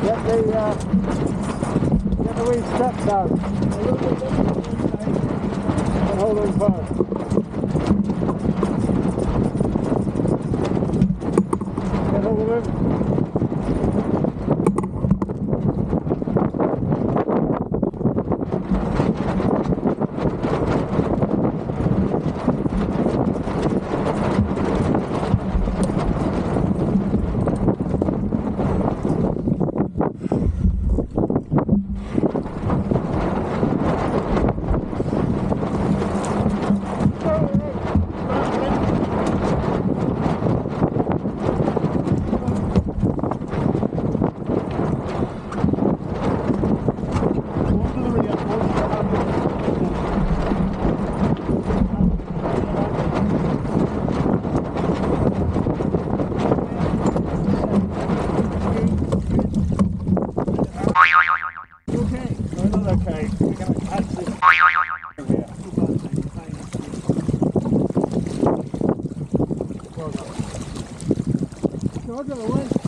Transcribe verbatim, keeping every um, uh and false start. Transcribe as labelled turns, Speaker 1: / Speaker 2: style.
Speaker 1: Get the, uh, get the wee steps down. And hold on first. Get hold of him. I'll go away.